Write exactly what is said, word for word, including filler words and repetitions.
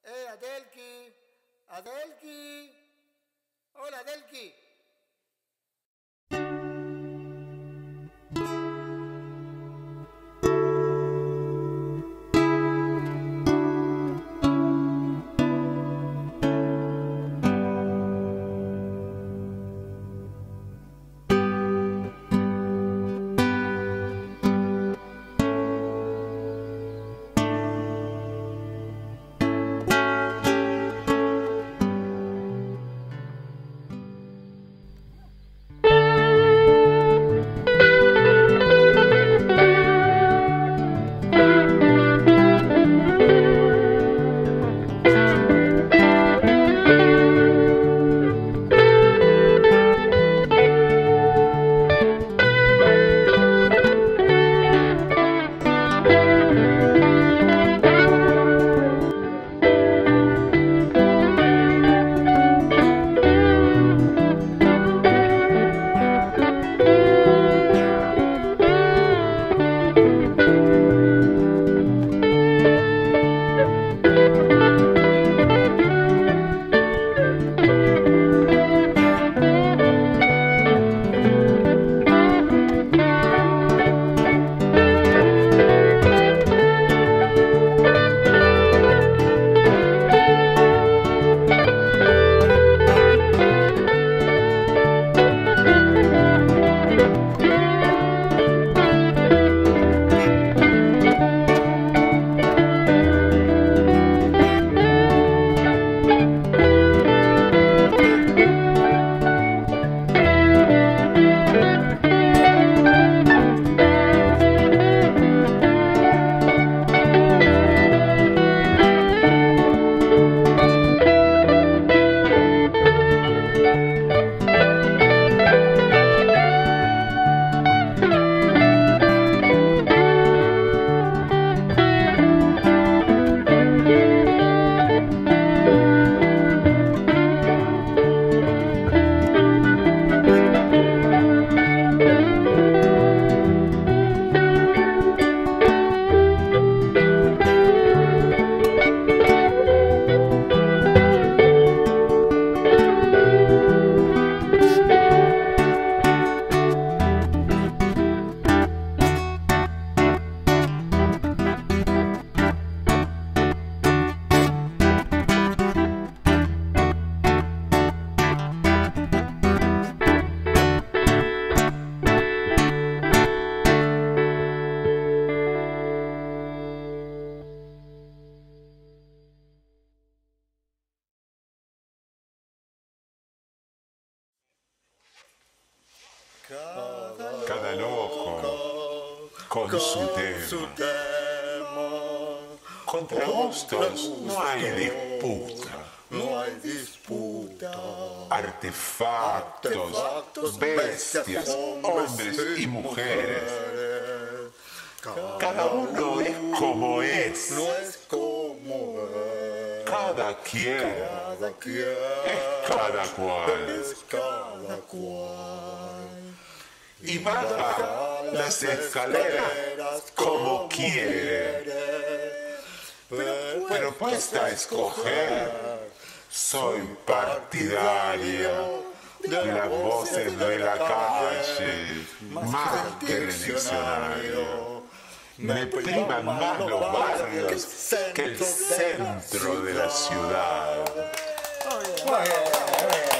Eh, Adelki, Adelki. Hola, Adelki. Cada loco con su tema. Contra monstruos no hay disputa. No hay disputa. Artefactos, bestias, hombres y mujeres. Cada uno es como es. No es como es. Cada quien Cada quien es cada cual. es cada cual. Y baja las escaleras como quiere. Pero puesta a escoger, soy partidaria de las voces de la calle, más que del diccionario. Me priman más los barrios que el centro de la ciudad. Muy bien, muy bien.